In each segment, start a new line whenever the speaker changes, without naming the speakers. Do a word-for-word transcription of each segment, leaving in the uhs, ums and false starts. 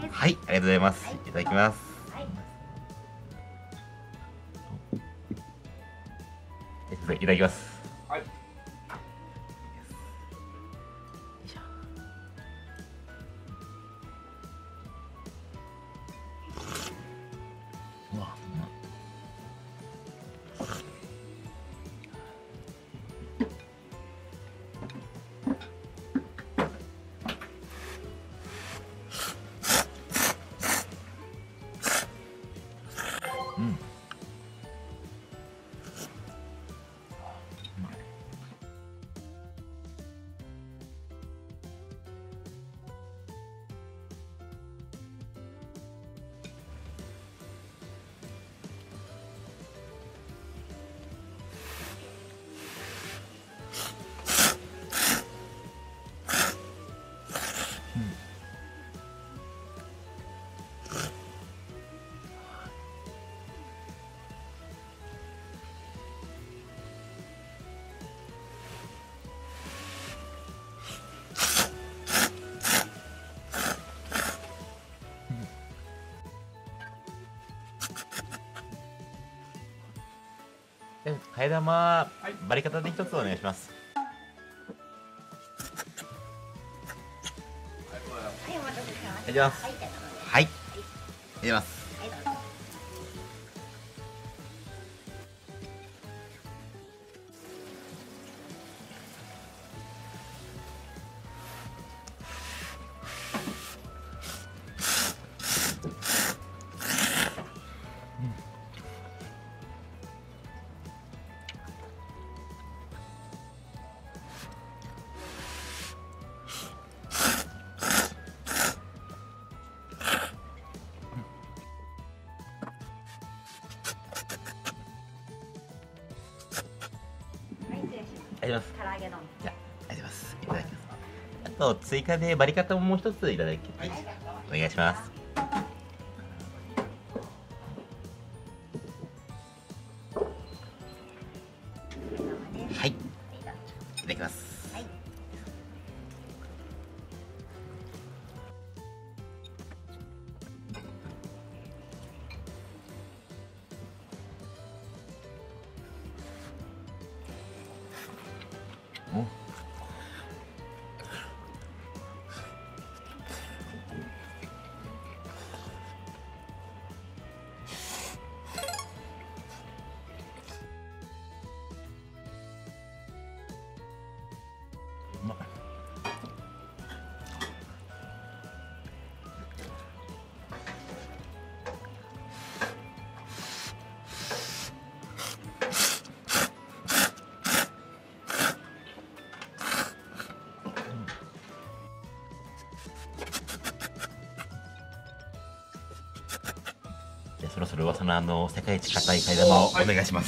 です。
はい、ありがとうございます。
はい
いただきます。
はい。
いただきます。
はい。
よいしょ。うわ、うまっ。うん。で替え玉、
はい、
バリカタで一つお願いします。
はい、お待たせしました。
いただきます。
はい、じゃあ頼んで。
はい、いただきます。
はい、どうぞ。はい、失礼します。
ありがとうございます。
唐揚げ丼。
じゃあ、ありがとうございます。いただきます。あと、追加でバリカタももう一ついただき、
はい。
お願いします。はい、いただきます。
はい。
おうまい。じゃあそろそろ噂のあの世界一硬い階段をお願いします。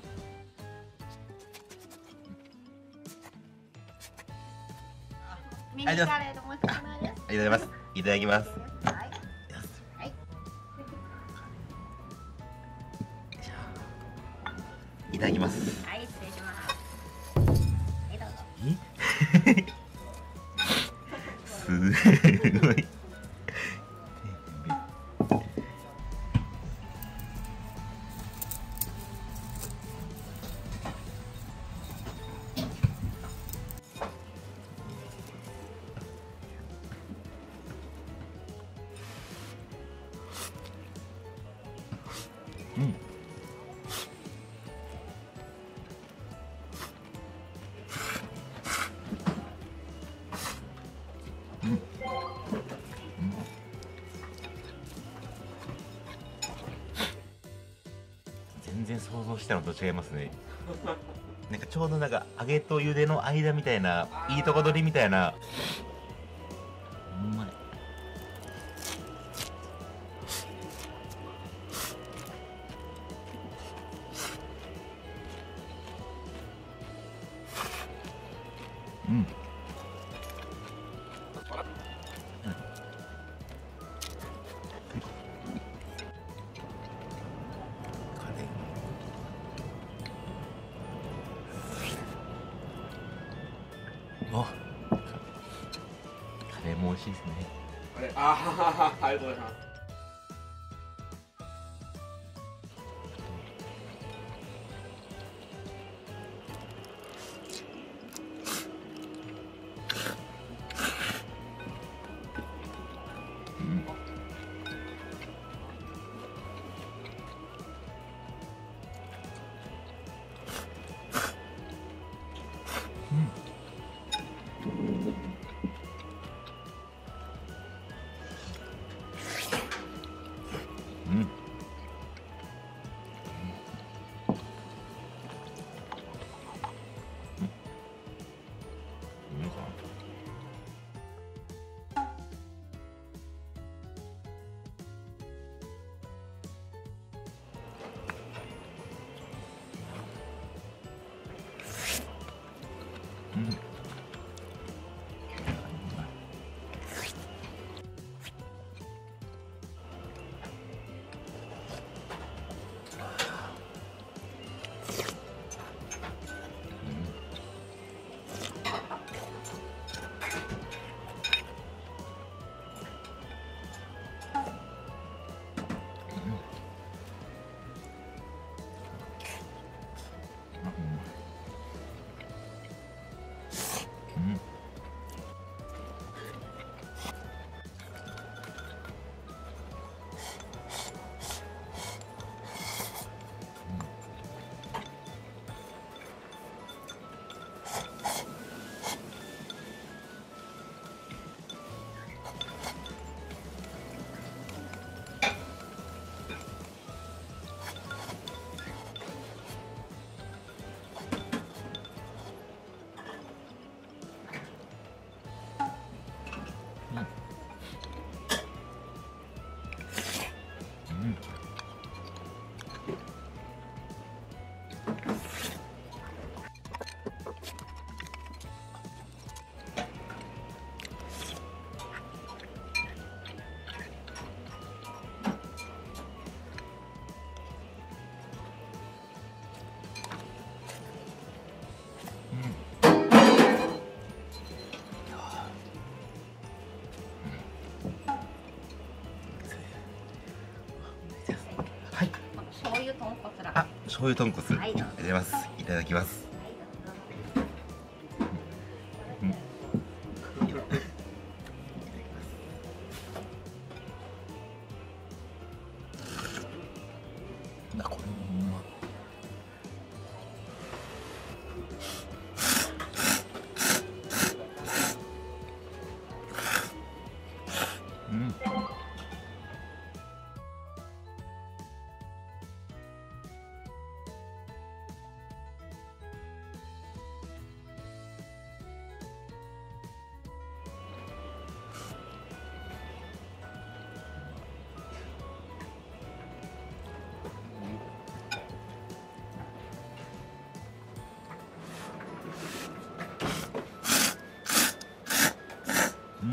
ミニカレーのもう一つです。
ありがとうございます。いただきます。
はい。はい。
いただきます。
はい、失礼します。はい、どうぞ。
すごい。うん。うん。全然想像したのと違いますね。なんかちょうどなんか揚げと茹での間みたいな、いいとこ取りみたいな。うまい。うん。あ、カレーも美味しいですね。
あれ、あーありがとうございます。
うん。うん。はい。
醤油豚骨ラーメン。
あ、醤油豚骨。
はい、
ありがとうございます。いただきます。うん。あ、これもうまい。うん。うん。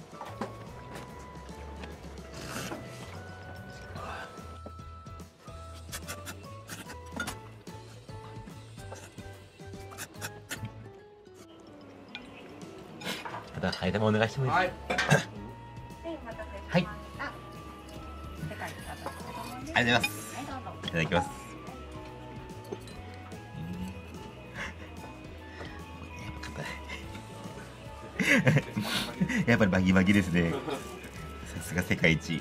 また替え玉お願いしてもいいですか。
はい。
はい、お待たせしました。
はい。
世界に飾ったものです。
ありがとうございます。
はい、どうぞ。
いただきます。やっぱりバギバギですね。さすが世界一。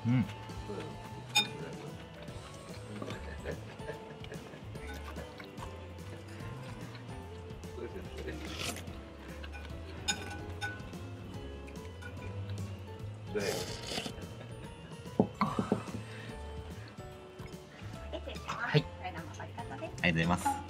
うん
はい。ありがとうございます。
ありがとうございます。